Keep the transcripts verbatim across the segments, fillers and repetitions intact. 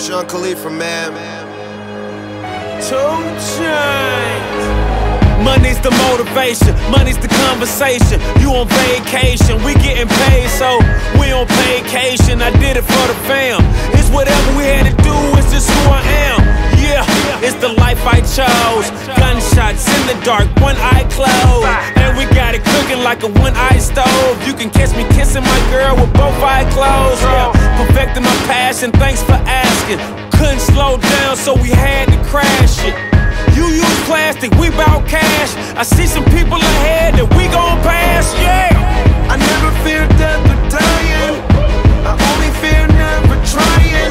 Sean Khalifa, man. Two chains. Money's the motivation, money's the conversation. You on vacation, we getting paid, so we on vacation. I did it for the fam. It's whatever we had to do, it's just who I am. Yeah, it's the life I chose. Gunshots in the dark, one eye closed, and we got it cooking like a one-eye stove. You can catch me kissing my girl with both eyes closed. Yeah, perfecting my passion, thanks for asking. Couldn't slow down, so we had to crash it. You use plastic, we bout cash. I see some people ahead that we gon' pass, yeah. I never fear death or dying. I only fear never trying.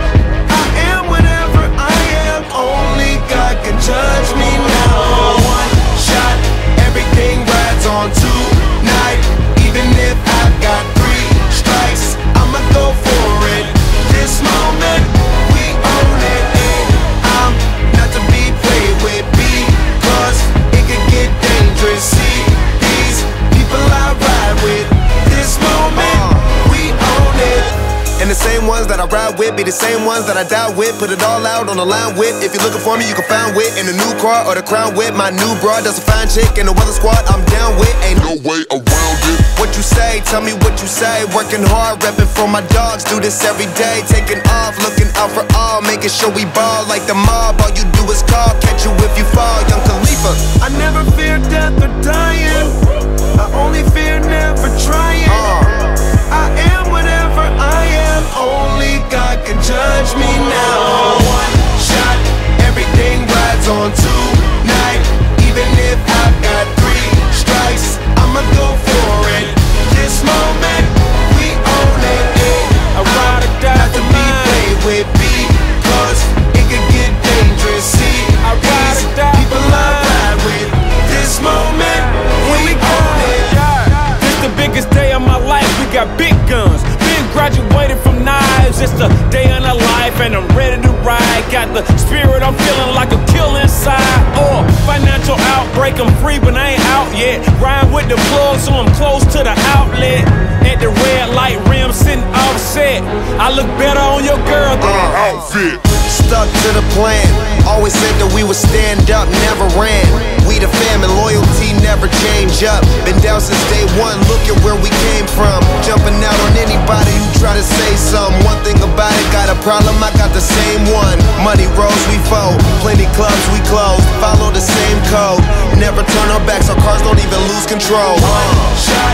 I am whatever I am. Only God can judge me now. One shot, everything rides on tonight. Even if I've got three strikes, I'ma go for it. This moment, we own it. And I'm not to be played with, because it could get dangerous. See, these people I ride with. This moment, we own it. And the same ones that I ride with be the same ones that I die with. Put it all out on the line with. If you're looking for me, you can find wit in the new car or the crown with. My new broad, that's a fine chick. And the weather squad, I'm down with. Ain't no way around it. What you say, tell me what you say. Working hard, repping for my dogs. Do this every day. Taking off, looking out for all. Making sure we ball like the mob. All you do is call, catch you if you fall. Young Khalifa. I never fear death or dying. I only fear never trying. uh. I am whatever I am. Only God can judge me now. One shot, everything rides on tonight. Even if I've got three strikes, I'ma go for it. This moment, we own it. I ride or die not to be played with, because it could get dangerous. See, I ride or die people I ride with. This moment, we own it. This the biggest day of my life. We got big guns. Been graduated from knives. It's the day of our life, and I'm ready to ride. Got the spirit, I'm feeling like a kill inside. Or financial outbreak, I'm free, but I ain't out yet. Ride with the plug, so I'm close to the outlet. At the red light rim, sitting offset. I look better on your girl than uh, her outfit. Stuck to the plan. Always said that we would stand up, never ran. We the fam and loyalty never change up. Been down since day one, look at where we came from. Jumping out on anybody who try to say something. One thing about it, got a problem, I got the same one. Money rolls, we fold. Plenty clubs, we close. Follow the same code. Never turn our backs, our cars don't even lose control. One shot,